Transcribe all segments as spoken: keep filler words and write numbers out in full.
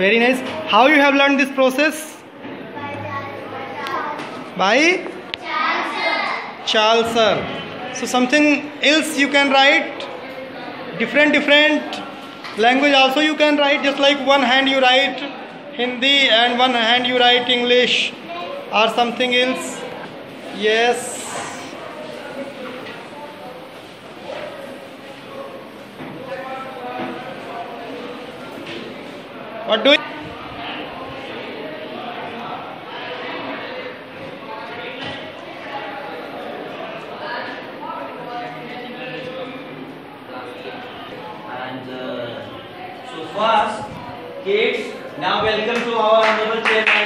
Very nice. How you have learned this process? By Charles sir. So something else you can write. Different different language also you can write. Just like one hand you write Hindi and one hand you write English or something else. Yes. What do you? And uh, so first, kids, now welcome to our honorable chairman.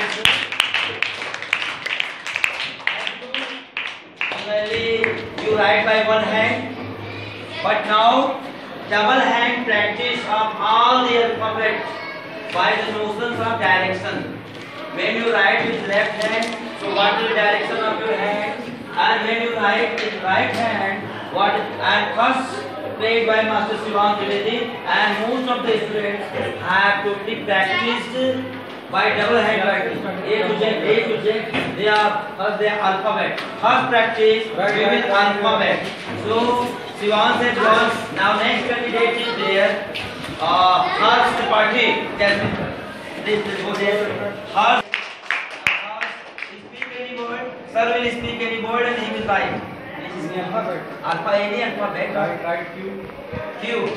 Normally, you write by one hand, but now double hand practice of all the alphabet by the notions of direction. When you write with left hand, so what is the direction of your hand? And when you write with right hand, what? And first played by Master Sivan Trivedi, and most of the students have to be practiced by double hand writing. A to Z, A to Z. They are first their alphabet. First practice we will alphabet. So Sivan said, now next candidate is there. Uh, Harsh Tripathi, Jasmine. This will go there. Harsh. Speak any word. Sir will speak any word and he will write. This is the alphabet. Alpha any alphabet. Write, write Q. Q.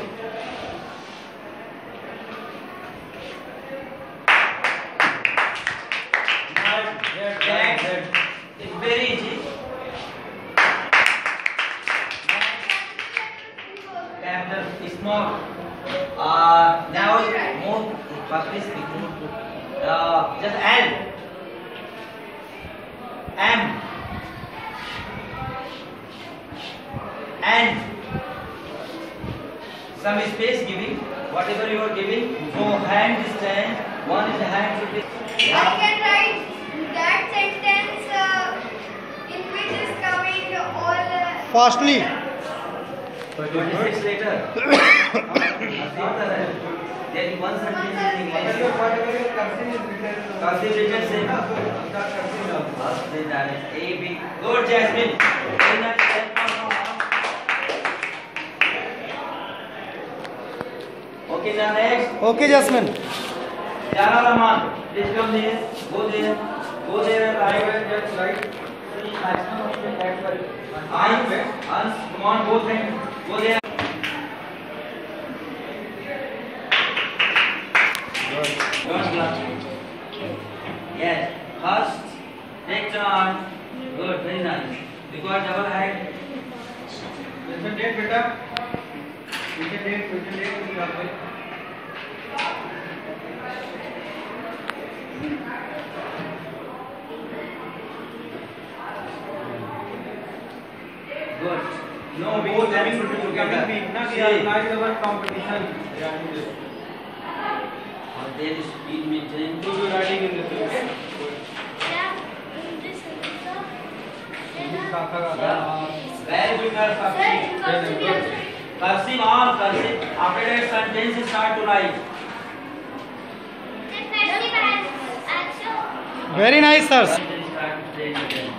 That is very easy. Capital small. Uh, now more firstly speaking. Uh, just L. M. And some space giving, whatever you are giving. So hand distance. One is the hand should be. I can write that sentence uh, in which is coming all. Uh, Fastly. twenty-six later. There is one sentence in English. Cursive written say na. First they done it. A B. Good, Jasmine. Very nice. Okay, now next. Okay, Jasmine. Jana Rahman. Please come there. Go there. Go there and write. Just write. Ans, Ans, come on, both hands. Go there. Yes. First, take turn. Good, very nice. You got double hand. Listen, date, beta. Listen, date, listen, date. Good. No, both having to do together. See. Competition. There is speed maintained. So you writing in this way. yeah, in this Very good, Cursive. Cursive, all cursive. After that, sentence start to write. Very nice, sir. Sentence start to say again.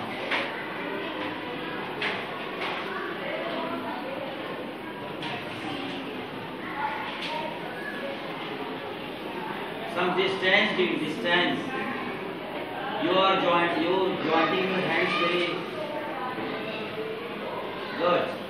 Some distance, give distance. You are joint, you jointing your hands very good.